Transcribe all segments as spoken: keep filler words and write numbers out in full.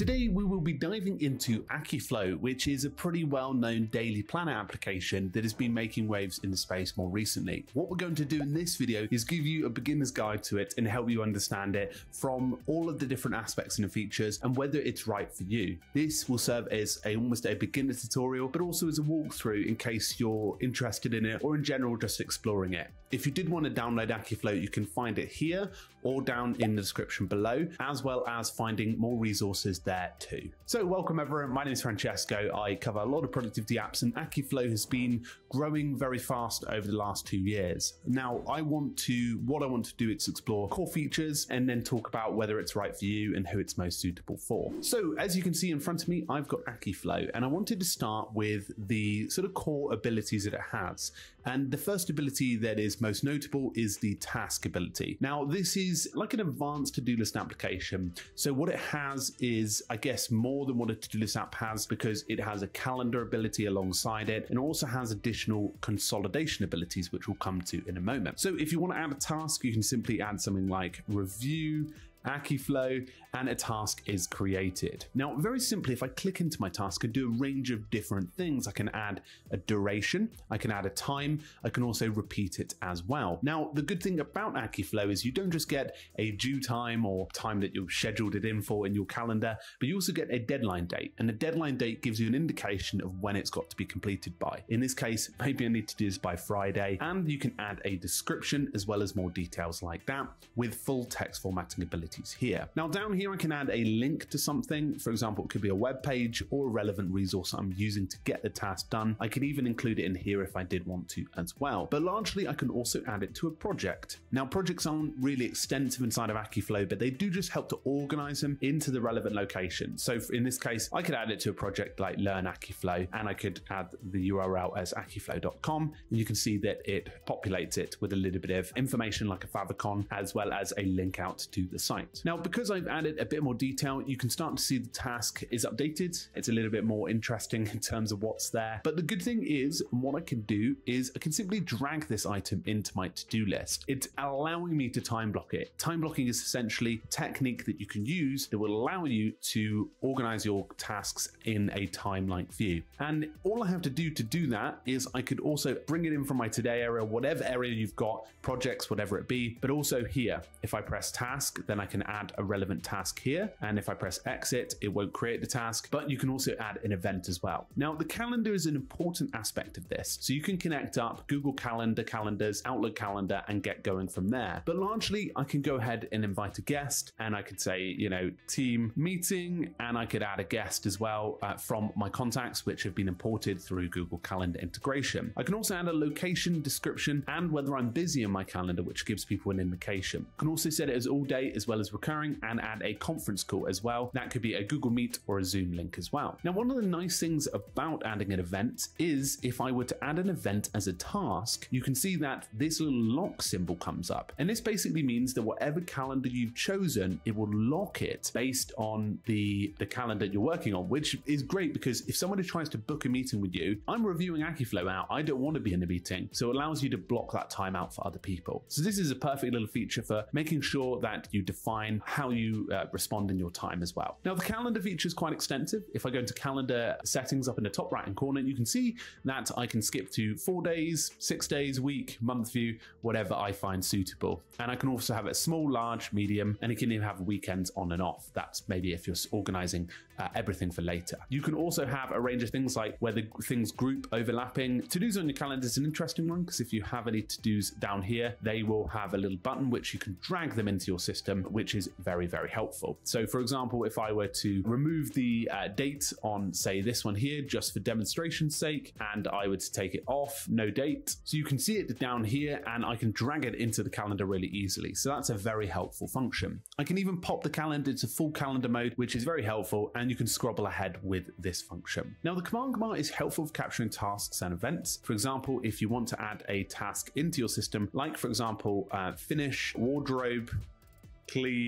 Today we will be diving into Akiflow, which is a pretty well-known daily planner application that has been making waves in the space more recently. What we're going to do in this video is give you a beginner's guide to it and help you understand it from all of the different aspects and features and whether it's right for you. This will serve as a, almost a beginner tutorial, but also as a walkthrough in case you're interested in it or in general just exploring it. If you did want to download Akiflow, you can find it here or down in the description below, as well as finding more resources there too. So welcome everyone, my name is Francesco. I cover a lot of productivity apps and Akiflow has been growing very fast over the last two years. Now I want to, what I want to do is explore core features and then talk about whether it's right for you and who it's most suitable for. So as you can see in front of me, I've got Akiflow and I wanted to start with the sort of core abilities that it has. And the first ability that is most notable is the task ability. Now this is like an advanced to-do list application. So what it has is, I guess, more than what a to-do list app has because it has a calendar ability alongside it and also has additional consolidation abilities, which we'll come to in a moment. So if you want to add a task, you can simply add something like review Akiflow and a task is created. Now, very simply, if I click into my task, I do a range of different things. I can add a duration, I can add a time, I can also repeat it as well. Now, the good thing about Akiflow is you don't just get a due time or time that you've scheduled it in for in your calendar, but you also get a deadline date. And the deadline date gives you an indication of when it's got to be completed by. In this case, maybe I need to do this by Friday, and you can add a description as well as more details like that with full text formatting ability here. Now down here I can add a link to something. For example, it could be a web page or a relevant resource I'm using to get the task done. I could even include it in here if I did want to as well. But largely I can also add it to a project. Now projects aren't really extensive inside of Akiflow, but they do just help to organize them into the relevant location. So in this case, I could add it to a project like Learn Akiflow, and I could add the U R L as akiflow dot com, and you can see that it populates it with a little bit of information like a favicon, as well as a link out to the site. Now, because I've added a bit more detail, you can start to see the task is updated. It's a little bit more interesting in terms of what's there. But the good thing is, what I can do is I can simply drag this item into my to-do list. It's allowing me to time block it. Time blocking is essentially a technique that you can use that will allow you to organize your tasks in a time-like view. And all I have to do to do that is I could also bring it in from my today area, whatever area you've got, projects, whatever it be, but also here, if I press task, then I can add a relevant task here. And if I press exit, it won't create the task, but you can also add an event as well. Now, the calendar is an important aspect of this. So you can connect up Google Calendar, calendars, Outlook calendar, and get going from there. But largely I can go ahead and invite a guest and I could say, you know, team meeting, and I could add a guest as well uh, from my contacts, which have been imported through Google Calendar integration. I can also add a location description and whether I'm busy in my calendar, which gives people an indication. I can also set it as all day as well as recurring and add a conference call as well. That could be a Google Meet or a Zoom link as well. Now, one of the nice things about adding an event is if I were to add an event as a task, you can see that this little lock symbol comes up. And this basically means that whatever calendar you've chosen, it will lock it based on the, the calendar you're working on, which is great because if somebody tries to book a meeting with you, I'm reviewing Akiflow out. I don't want to be in a meeting. So it allows you to block that time out for other people. So this is a perfect little feature for making sure that you define how you uh, respond in your time as well. Now, the calendar feature is quite extensive. If I go into calendar settings up in the top right hand corner, you can see that I can skip to four days, six days, week, month view, whatever I find suitable. And I can also have it small, large, medium, and you can even have weekends on and off. That's maybe if you're organizing uh, everything for later. You can also have a range of things like whether things group overlapping. To-dos on your calendar is an interesting one because if you have any to-dos down here, they will have a little button which you can drag them into your system, which is very, very helpful. So for example, if I were to remove the uh, date on, say, this one here, just for demonstration's sake, and I were to take it off, no date. So you can see it down here and I can drag it into the calendar really easily. So that's a very helpful function. I can even pop the calendar to full calendar mode, which is very helpful, and you can scrobble ahead with this function. Now, the command bar is helpful for capturing tasks and events. For example, if you want to add a task into your system, like for example, uh, finish wardrobe, clean,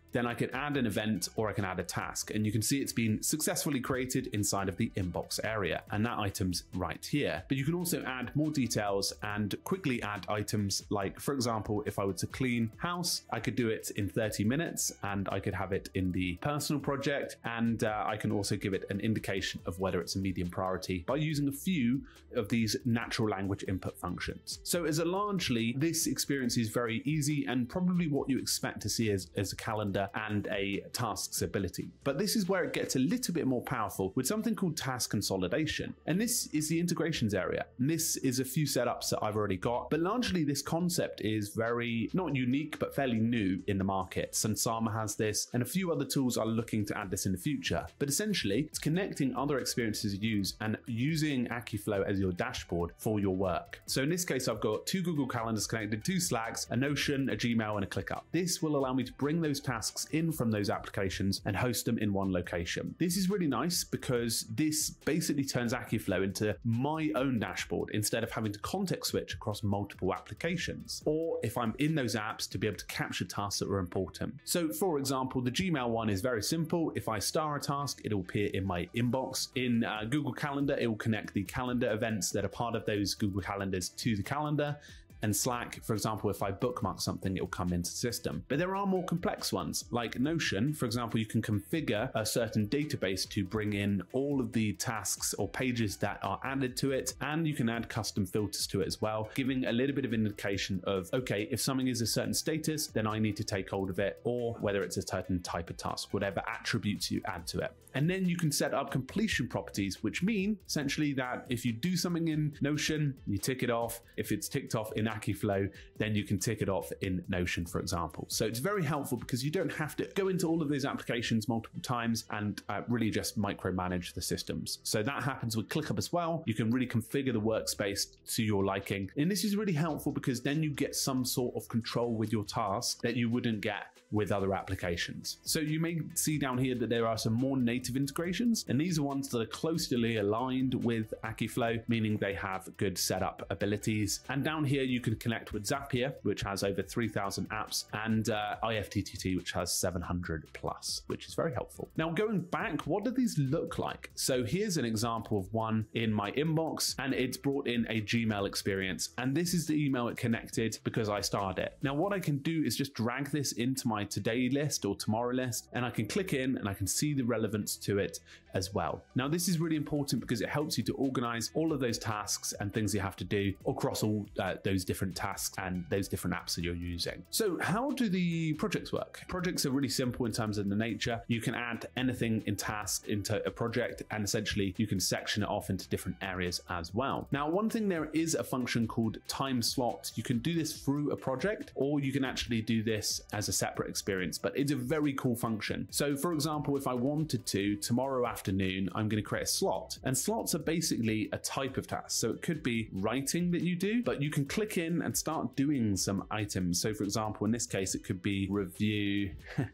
then I can add an event or I can add a task. And you can see it's been successfully created inside of the inbox area, and that item's right here. But you can also add more details and quickly add items like, for example, if I were to clean house, I could do it in thirty minutes and I could have it in the personal project. And uh, I can also give it an indication of whether it's a medium priority by using a few of these natural language input functions. So as a largely, this experience is very easy and probably what you expect to see as, as a calendar and a tasks ability. But this is where it gets a little bit more powerful with something called task consolidation. And this is the integrations area. And this is a few setups that I've already got, but largely this concept is very, not unique, but fairly new in the market. Sunsama has this, and a few other tools are looking to add this in the future. But essentially, it's connecting other experiences you use and using Akiflow as your dashboard for your work. So in this case, I've got two Google Calendars connected, two Slacks, a Notion, a Gmail, and a ClickUp. This will allow me to bring those tasks in from those applications and host them in one location. This is really nice because this basically turns Akiflow into my own dashboard instead of having to context switch across multiple applications, or if I'm in those apps, to be able to capture tasks that are important. So for example, the Gmail one is very simple. If I star a task, it'll appear in my inbox. In uh, Google Calendar, it will connect the calendar events that are part of those Google Calendars to the calendar. And Slack, for example, if I bookmark something, it will come into the system. But there are more complex ones, like Notion. For example, you can configure a certain database to bring in all of the tasks or pages that are added to it, and you can add custom filters to it as well, giving a little bit of indication of, okay, if something is a certain status, then I need to take hold of it, or whether it's a certain type of task, whatever attributes you add to it. And then you can set up completion properties, which mean essentially that if you do something in Notion, you tick it off. If it's ticked off in Akiflow, then you can tick it off in Notion, for example. So it's very helpful because you don't have to go into all of those applications multiple times and uh, really just micromanage the systems. So that happens with ClickUp as well. You can really configure the workspace to your liking. And this is really helpful because then you get some sort of control with your task that you wouldn't get with other applications. So you may see down here that there are some more native integrations, and these are ones that are closely aligned with Akiflow, meaning they have good setup abilities. And down here, you can connect with Zapier, which has over three thousand apps, and uh, I F T T T, which has seven hundred plus, which is very helpful. Now, going back, what do these look like? So here's an example of one in my inbox, and it's brought in a Gmail experience. And this is the email it connected because I started it. Now, what I can do is just drag this into my today list or tomorrow list, and I can click in and I can see the relevance to it as well. Now, this is really important because it helps you to organize all of those tasks and things you have to do across all uh, those different tasks and those different apps that you're using. So how do the projects work? Projects are really simple in terms of the nature. You can add anything in task into a project, and essentially you can section it off into different areas as well. Now, one thing, there is a function called time slot. You can do this through a project, or you can actually do this as a separate experience, but it's a very cool function. So for example, if I wanted to, tomorrow afternoon, I'm going to create a slot, and slots are basically a type of task. So it could be writing that you do, but you can click in and start doing some items. So for example, in this case, it could be review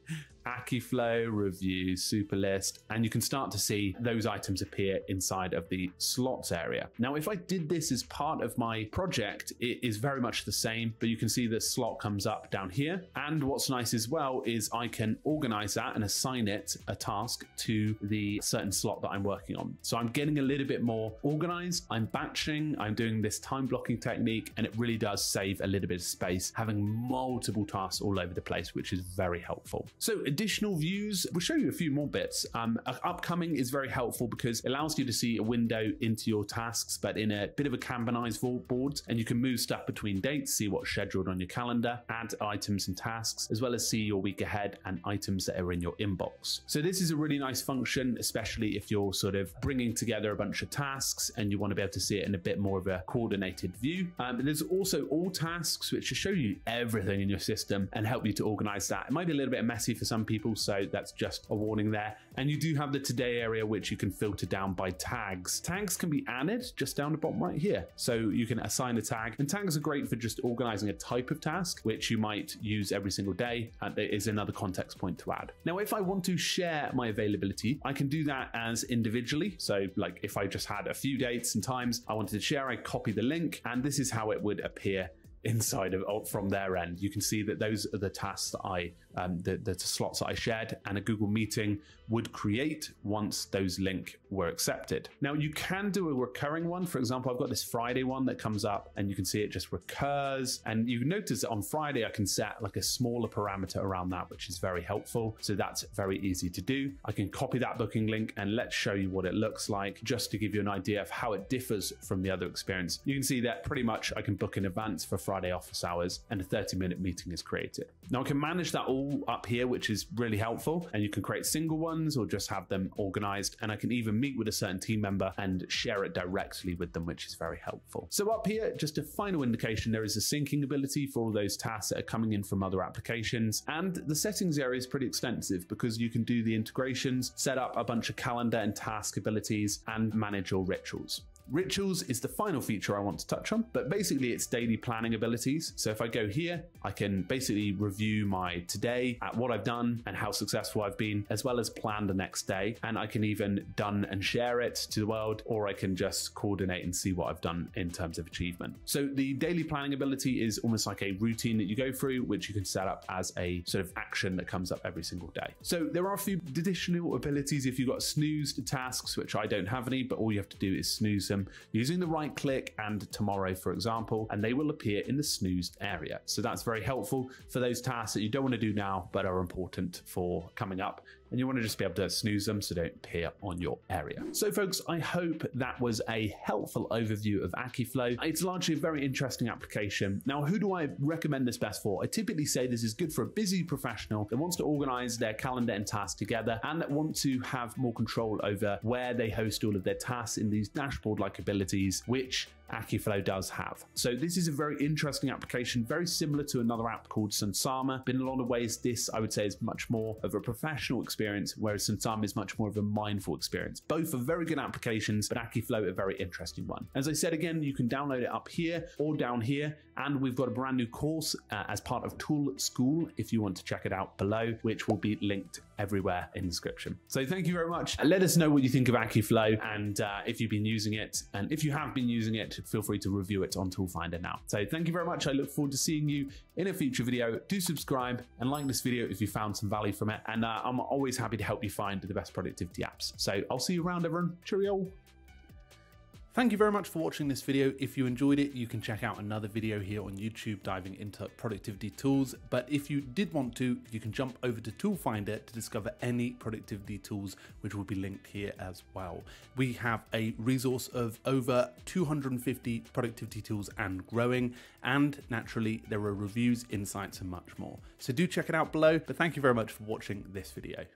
Akiflow, review Superlist, and you can start to see those items appear inside of the slots area. Now, if I did this as part of my project, it is very much the same, but you can see the slot comes up down here. And what's nice as well is I can organize that and assign it a task to the certain slot that I'm working on. So I'm getting a little bit more organized. I'm batching, I'm doing this time blocking technique, and it really does save a little bit of space, having multiple tasks all over the place, which is very helpful. So additional views, we'll show you a few more bits. Um, upcoming is very helpful because it allows you to see a window into your tasks, but in a bit of a Kanbanized board, and you can move stuff between dates, see what's scheduled on your calendar, add items and tasks, as well as see your week ahead and items that are in your inbox. So this is a really nice function, especially if you're sort of bringing together a bunch of tasks and you want to be able to see it in a bit more of a coordinated view. Um, there's also all tasks, which will show you everything in your system and help you to organize that. It might be a little bit messy for some people, so that's just a warning there. And you do have the today area, which you can filter down by tags. Tags can be added just down the bottom right here. So you can assign a tag, and tags are great for just organizing a type of task, which you might use every single day. And there is another context point to add. Now, if I want to share my availability, I can do that as individually. So like if I just had a few dates and times I wanted to share, I copy the link, and this is how it would appear inside of from their end. You can see that those are the tasks that I, um, the, the slots that I shared and a Google Meeting would create once those links were accepted. Now you can do a recurring one. For example, I've got this Friday one that comes up and you can see it just recurs. And you notice that on Friday, I can set like a smaller parameter around that, which is very helpful. So that's very easy to do. I can copy that booking link and let's show you what it looks like just to give you an idea of how it differs from the other experience. You can see that pretty much I can book in advance for Friday office hours and a thirty minute meeting is created. Now I can manage that all up here, which is really helpful. And you can create single ones or just have them organized. And I can even meet with a certain team member and share it directly with them, which is very helpful. So up here, just a final indication, there is a syncing ability for all those tasks that are coming in from other applications. And the settings area is pretty extensive because you can do the integrations, set up a bunch of calendar and task abilities, and manage your rituals. Rituals is the final feature I want to touch on, but basically it's daily planning abilities. So if I go here, I can basically review my today at what I've done and how successful I've been, as well as plan the next day. And I can even done and share it to the world, or I can just coordinate and see what I've done in terms of achievement. So the daily planning ability is almost like a routine that you go through, which you can set up as a sort of action that comes up every single day. So there are a few additional abilities if you've got snoozed tasks, which I don't have any, but all you have to do is snooze them using the right click and tomorrow, for example, and they will appear in the snoozed area. So that's very helpful for those tasks that you don't want to do now, but are important for coming up. And you want to just be able to snooze them so they don't appear on your area. So folks, I hope that was a helpful overview of Akiflow. It's largely a very interesting application. Now, who do I recommend this best for? I typically say this is good for a busy professional that wants to organize their calendar and tasks together and that want to have more control over where they host all of their tasks in these dashboard-like abilities, which Akiflow does have. So this is a very interesting application, very similar to another app called Sansama. But in a lot of ways, this I would say is much more of a professional experience, whereas Sansama is much more of a mindful experience. Both are very good applications, but Akiflow a very interesting one. As I said again, you can download it up here or down here, and we've got a brand new course uh, as part of Tool School if you want to check it out below, which will be linked everywhere in the description. So thank you very much. Let us know what you think of Akiflow and uh, if you've been using it, and if you have been using it, feel free to review it on Tool Finder now. So thank you very much. I look forward to seeing you in a future video. Do subscribe and like this video if you found some value from it. And uh, I'm always happy to help you find the best productivity apps. So I'll see you around, everyone. Cheerio. Thank you very much for watching this video. If you enjoyed it, you can check out another video here on YouTube diving into productivity tools. But if you did want to, you can jump over to Tool Finder to discover any productivity tools, which will be linked here as well. We have a resource of over two hundred fifty productivity tools and growing. And naturally, there are reviews, insights, and much more. So do check it out below. But thank you very much for watching this video.